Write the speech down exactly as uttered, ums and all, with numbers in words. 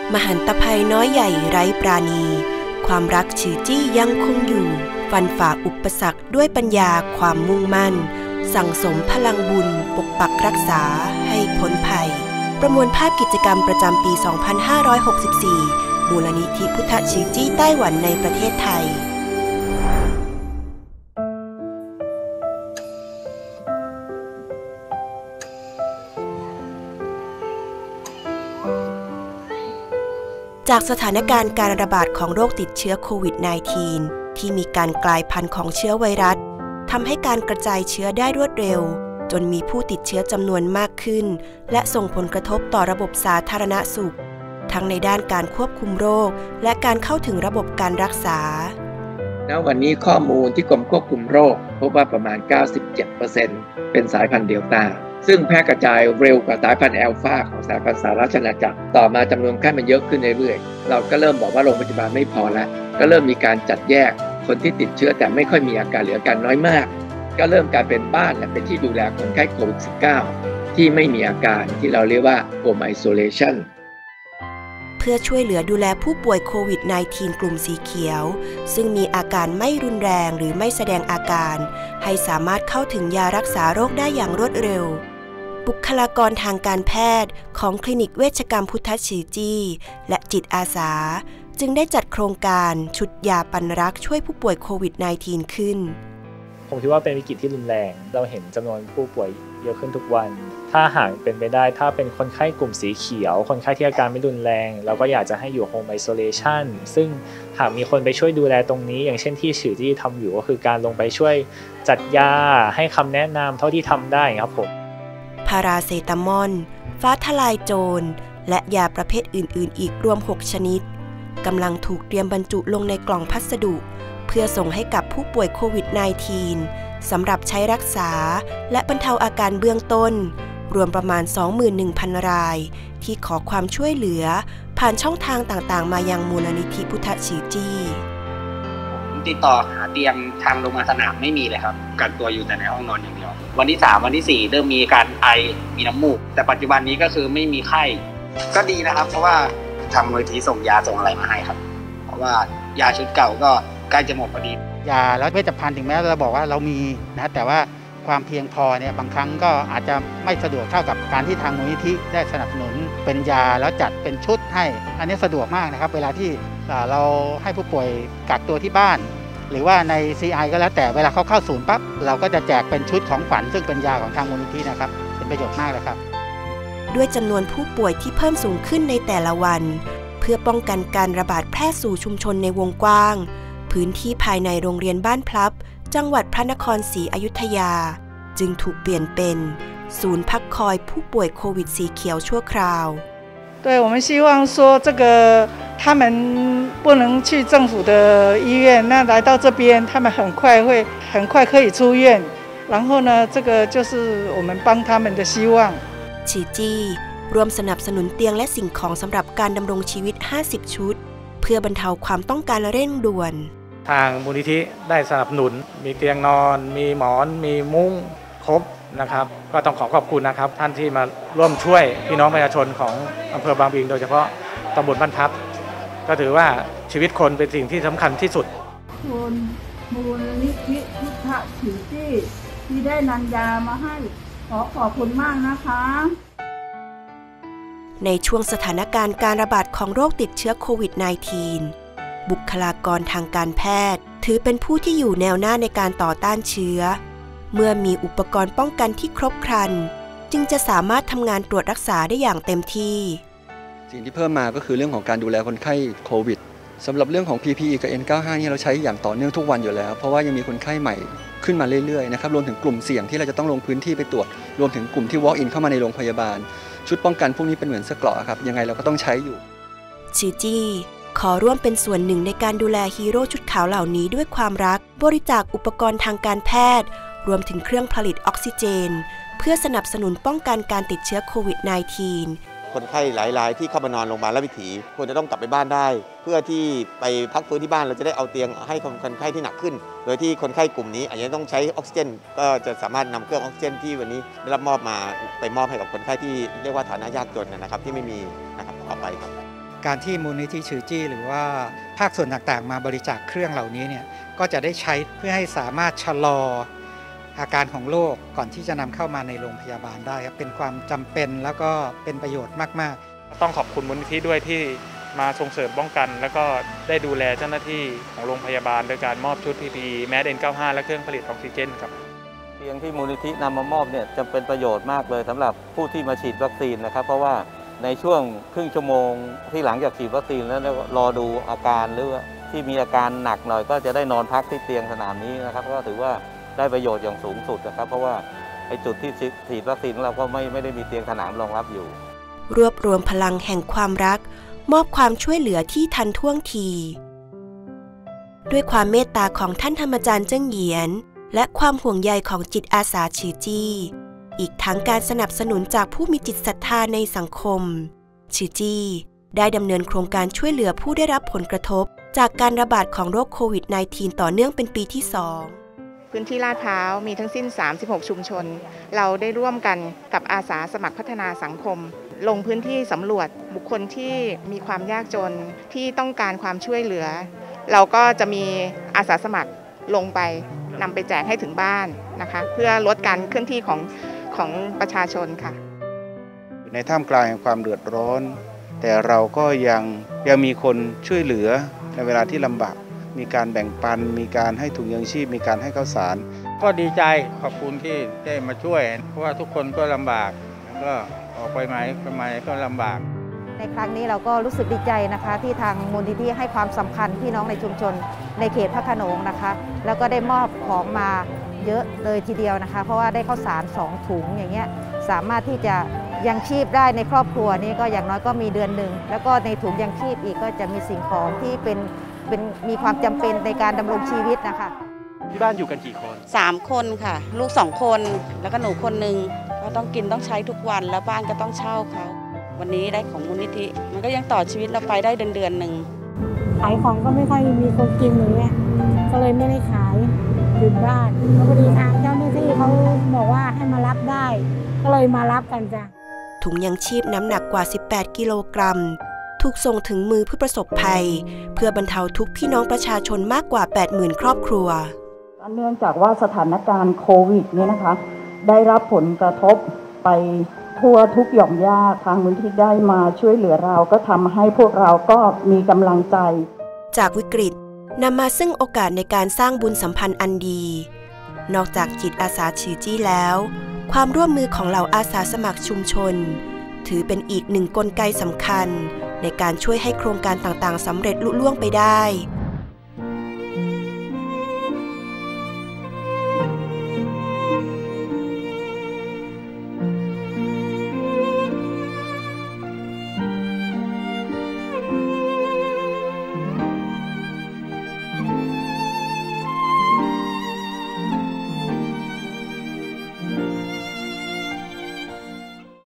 มหันตภัยน้อยใหญ่ไร้ปราณีความรักฉือจี้ยังคงอยู่ฟันฝ่าอุปสรรคด้วยปัญญาความมุ่งมั่นสั่งสมพลังบุญปกปักรักษาให้พ้นภัยประมวลภาพกิจกรรมประจำปี สองพันห้าร้อยหกสิบสี่ มูลนิธิพุทธฉือจี้ไต้หวันในประเทศไทยจากสถานการณ์การระบาดของโรคติดเชื้อโควิด สิบเก้า ที่มีการกลายพันธุ์ของเชื้อไวรัสทำให้การกระจายเชื้อได้รวดเร็วจนมีผู้ติดเชื้อจำนวนมากขึ้นและส่งผลกระทบต่อระบบสาธารณสุขทั้งในด้านการควบคุมโรคและการเข้าถึงระบบการรักษาณวันนี้ข้อมูลที่กรมควบคุมโรคพบว่าประมาณ เก้าสิบเจ็ดเปอร์เซ็นต์ เป็นสายพันธุ์เดลต้าซึ่งแพร่กระจายเร็วกว่าสายพันธุ์แอลฟาของสายพันธุ์สหรัฐอาณาจักรต่อมาจำนวนไข้มันเยอะขึ้นเรื่อยๆเราก็เริ่มบอกว่าโรงพยาบาลไม่พอแล้วก็เริ่มมีการจัดแยกคนที่ติดเชื้อแต่ไม่ค่อยมีอาการหรืออาการน้อยมากก็เริ่มกลายเป็นบ้านและเป็นที่ดูแลคนไข้โควิด สิบเก้า ที่ไม่มีอาการที่เราเรียกว่า Home Isolation เพื่อช่วยเหลือดูแลผู้ป่วยโควิด สิบเก้า กลุ่มสีเขียวซึ่งมีอาการไม่รุนแรงหรือไม่แสดงอาการให้สามารถเข้าถึงยารักษาโรคได้อย่างรวดเร็วบุคลากรทางการแพทย์ของคลินิกเวชกรรมพุทธฉือจี้และจิตอาสาจึงได้จัดโครงการชุดยาปันรักช่วยผู้ป่วยโควิด สิบเก้า ขึ้นผมคิดว่าเป็นวิกฤตที่รุนแรงเราเห็นจำนวนผู้ป่วยเยอะขึ้นทุกวันถ้าหากเป็นไปได้ถ้าเป็นคนไข้กลุ่มสีเขียวคนไข้ที่อาการไม่รุนแรงเราก็อยากจะให้อยู่ Home Isolation ซึ่งหากมีคนไปช่วยดูแลตรงนี้อย่างเช่นที่ฉือจี้ทำอยู่ก็คือการลงไปช่วยจัดยาให้คำแนะนำเท่าที่ทำได้ครับผมพาราเซตามอลฟ้าทลายโจรและยาประเภทอื่นๆอีกรวมหกชนิดกำลังถูกเตรียมบรรจุลงในกล่องพัสดุเพื่อส่งให้กับผู้ป่วยโควิด สิบเก้า สำหรับใช้รักษาและบรรเทาอาการเบื้องต้นรวมประมาณ สองหมื่นหนึ่งพัน รายที่ขอความช่วยเหลือผ่านช่องทางต่างๆมายังมูลนิธิพุทธฉือจี้ติดต่อหาเตียงทางโรงพยาบาลสนามไม่มีเลยครับกักตัวอยู่แต่ในห้องนอนอย่างเดียววันที่สามวันที่สี่เริ่มมีการไอมีน้ำมูกแต่ปัจจุบันนี้ก็คือไม่มีไข้ก็ดีนะครับเพราะว่าทางมูลนิธิส่งยาส่งอะไรมาให้ครับเพราะว่ายาชุดเก่าก็ใกล้จะหมดพอดียาและเวชภัณฑ์ถึงแม้เราบอกว่าเรามีนะแต่ว่าความเพียงพอเนี่ยบางครั้งก็อาจจะไม่สะดวกเท่ากับการที่ทางมูลนิธิได้สนับสนุนเป็นยาแล้วจัดเป็นชุดให้อันนี้สะดวกมากนะครับเวลาที่เราให้ผู้ป่วยกักตัวที่บ้านหรือว่าใน ซี ไอ ก็แล้วแต่เวลาเขาเข้าศูนย์ปั๊บเราก็จะแจกเป็นชุดของขวัญซึ่งเป็นยาของทางมูลนิธินะครับเป็นประโยชน์มากเลยครับด้วยจำนวนผู้ป่วยที่เพิ่มสูงขึ้นในแต่ละวันเพื่อป้องกันการระบาดแพร่สู่ชุมชนในวงกว้างพื้นที่ภายในโรงเรียนบ้านพลับจังหวัดพระนครศรีอยุธยาจึงถูกเปลี่ยนเป็นศูนย์พักคอยผู้ป่วยโควิดสีเขียวชั่วคราว对，我们希望说这个他们不能去政府的医院，那来到这边，他们很快会很快可以出院。然后呢，这个就是我们帮他们的希望。 ฉือจี้รวมสนับสนุนเตียงและสิ่งของสำหรับการดำรงชีวิตห้าสิบชุดเพื่อบรรเทาความต้องการเร่งด่วนทางมูลนิธิได้สนับสนุนมีเตียงนอนมีหมอนมีมุ้งครบนะครับก็ต้องขอขอบคุณนะครับท่านที่มาร่วมช่วยพี่น้องประชาชนของอำเภอบางปะอินโดยเฉพาะตำบลบ้านพลับก็ถือว่าชีวิตคนเป็นสิ่งที่สำคัญที่สุดคุณมูลนิธิพุทธฉือจี้ที่ได้นำยามาให้ขอขอบคุณมากนะคะในช่วงสถานการณ์การระบาดของโรคติดเชื้อโควิด สิบเก้า บุคลากรทางการแพทย์ถือเป็นผู้ที่อยู่แนวหน้าในการต่อต้านเชื้อเมื่อมีอุปกรณ์ป้องกันที่ครบครันจึงจะสามารถทำงานตรวจรักษาได้อย่างเต็มที่สิ่งที่เพิ่มมาก็คือเรื่องของการดูแลคนไข้โควิดสำหรับเรื่องของ พี พี อี กับ เอ็น เก้าสิบห้า นี่เราใช้อย่างต่อเนื่องทุกวันอยู่แล้วเพราะว่ายังมีคนไข้ใหม่ขึ้นมาเรื่อยๆนะครับรวมถึงกลุ่มเสี่ยงที่เราจะต้องลงพื้นที่ไปตรวจรวมถึงกลุ่มที่ walk in เข้ามาในโรงพยาบาลชุดป้องกันพวกนี้เป็นเหมือนเสื้อเกราะครับยังไงเราก็ต้องใช้อยู่ฉือจี้ขอร่วมเป็นส่วนหนึ่งในการดูแลฮีโร่ชุดขาวเหล่านี้ด้วยความรักบริจาคอุปกรณ์ทางการแพทย์รวมถึงเครื่องผลิตออกซิเจนเพื่อสนับสนุนป้องกันการติดเชื้อโควิด สิบเก้าคนไข้หลายรายที่เข้ามานอนโรงพยาบาลราชวิถีควรจะต้องกลับไปบ้านได้เพื่อที่ไปพักฟื้นที่บ้านเราจะได้เอาเตียงให้คนไข้ที่หนักขึ้นโดยที่คนไข้กลุ่มนี้อาจจะต้องใช้ออกซิเจนก็จะสามารถนำเครื่องออกซิเจนที่วันนี้ได้รับมอบมาไปมอบให้กับคนไข้ที่เรียกว่าฐานะยากจนนะครับที่ไม่มีนะครับต่อไปครับการที่มูลนิธิชือจี้หรือว่าภาคส่วนต่างๆมาบริจาคเครื่องเหล่านี้เนี่ยก็จะได้ใช้เพื่อให้สามารถชะลออาการของโรคก่อนที่จะนำเข้ามาในโรงพยาบาลได้ครับเป็นความจำเป็นแล้วก็เป็นประโยชน์มากๆต้องขอบคุณมูลนิธิด้วยที่มาส่งเสริมป้องกันแล้วก็ได้ดูแลเจ้าหน้าที่ของโรงพยาบาลโดยการมอบชุด พี พี อี แมส เอ็น เก้าสิบห้า และเครื่องผลิตออกซิเจนครับเตียงที่มูลนิธินำมามอบเนี่ยจะเป็นประโยชน์มากเลยสำหรับผู้ที่มาฉีดวัคซีนนะครับเพราะว่าในช่วงครึ่งชั่วโมงที่หลังจากฉีดวัคซีนแล้วรอดูอาการหรือว่าที่มีอาการหนักหน่อยก็จะได้นอนพักที่เตียงสนามนี้นะครับก็ถือว่าได้ประโยชน์อย่างสูงสุดนะครับเพราะว่าไอ้จุดที่ฉีดวัคซีนเราก็ไม่ไม่ได้มีเตียงสนามรองรับอยู่รวบรวมพลังแห่งความรักมอบความช่วยเหลือที่ทันท่วงทีด้วยความเมตตาของท่านธรรมจารย์เจิ้งเหยียนและความห่วงใยของจิตอาสาชือจี้อีกทั้งการสนับสนุนจากผู้มีจิตศรัทธาในสังคมชือจี้ได้ดำเนินโครงการช่วยเหลือผู้ได้รับผลกระทบจากการระบาดของโรคโควิด สิบเก้า ต่อเนื่องเป็นปีที่สองพื้นที่ลาดพร้าวมีทั้งสิ้นสามสิบหกชุมชนเราได้ร่วมกันกับอาสาสมัครพัฒนาสังคมลงพื้นที่สำรวจบุคคลที่มีความยากจนที่ต้องการความช่วยเหลือเราก็จะมีอาสาสมัครลงไปนำไปแจกให้ถึงบ้านนะคะเพื่อลดการเคลื่อนที่ของของประชาชนค่ะในท่ามกลางความเดือดร้อนแต่เราก็ยังยังมีคนช่วยเหลือในเวลาที่ลำบากมีการแบ่งปันมีการให้ถุงยังชีพมีการให้ข้าวสารก็ดีใจขอบคุณที่ได้มาช่วยเพราะว่าทุกคนก็ลำบากก็ออกไปไหมไปไหมก็ลำบากในครั้งนี้เราก็รู้สึกดีใจนะคะที่ทางมูลนิธิให้ความสำคัญพี่น้องในชุมชนในเขตพระโขนงนะคะแล้วก็ได้มอบของมาเยอะเลยทีเดียวนะคะเพราะว่าได้ข้าวสารสองถุงอย่างเงี้ยสามารถที่จะยังชีพได้ในครอบครัวนี้ก็อย่างน้อยก็มีเดือนหนึ่งแล้วก็ในถุงยังชีพอีกก็จะมีสิ่งของที่เป็นเป็นมีความจำเป็นในการดำรงชีวิตนะคะที่บ้านอยู่กันกี่คนสามคนค่ะลูกสองคนแล้วก็หนูคนหนึ่งก็ต้องกินต้องใช้ทุกวันแล้วบ้านก็ต้องเช่าเขาวันนี้ได้ของมูลนิธิมันก็ยังต่อชีวิตเราไปได้เดือนเดือนหนึ่งขายของก็ไม่ค่อยมีคนกินอย่างเงี้ยก็เลยไม่ได้ขายอยู่บ้านแล้วพอดีทางเจ้าหน้าที่เขาบอกว่าให้มารับได้ก็เลยมารับกันจ้ะถุงยังชีพน้ำหนักกว่าสิบแปดกิโลกรัมถูกส่งถึงมือผู้ประสบภัยเพื่อบรรเทาทุกข์พี่น้องประชาชนมากกว่า แปดหมื่น ครอบครัวเนื่องจากว่าสถานการณ์โควิดเนี่ยนะคะได้รับผลกระทบไปทั่วทุกหย่อมย่าทางมูลนิธิได้มาช่วยเหลือเราก็ทำให้พวกเราก็มีกำลังใจจากวิกฤตนำมาซึ่งโอกาสในการสร้างบุญสัมพันธ์อันดีนอกจากจิตอาสาชือจี้แล้วความร่วมมือของเหล่าอาสาสมัครชุมชนถือเป็นอีกหนึ่งกลไกสำคัญในการช่วยให้โครงการต่างๆสำเร็จลุล่วงไปได้